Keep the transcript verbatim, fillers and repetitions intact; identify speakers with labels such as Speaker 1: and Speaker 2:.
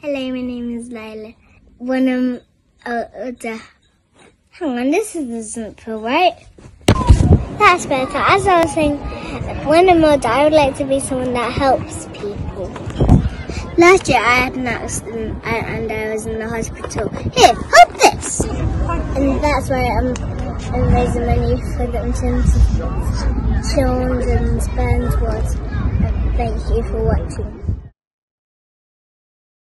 Speaker 1: Hello, my name is Lyla. When I'm older, hang on, this doesn't feel right. That's better. As I was saying, when I'm older, I would like to be someone that helps people. Last year I had an accident and I was in the hospital. Here, hold this! And that's why I'm, I'm raising money for them to children's burn towards. Thank you for watching.